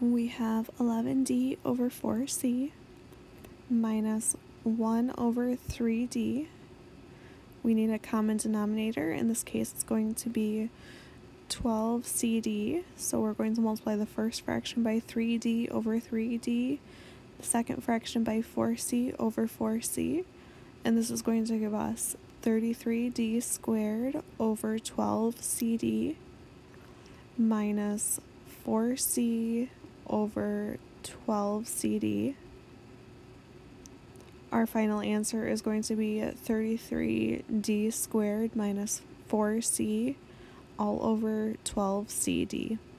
we have 11d over 4c minus 1 over 3d. We need a common denominator. In this case, it's going to be 12cd. So we're going to multiply the first fraction by 3d over 3d, the second fraction by 4c over 4c, and this is going to give us 33d squared over 12cd minus 4c over 12cd. Our final answer is going to be 33d squared minus 4c all over 12cd.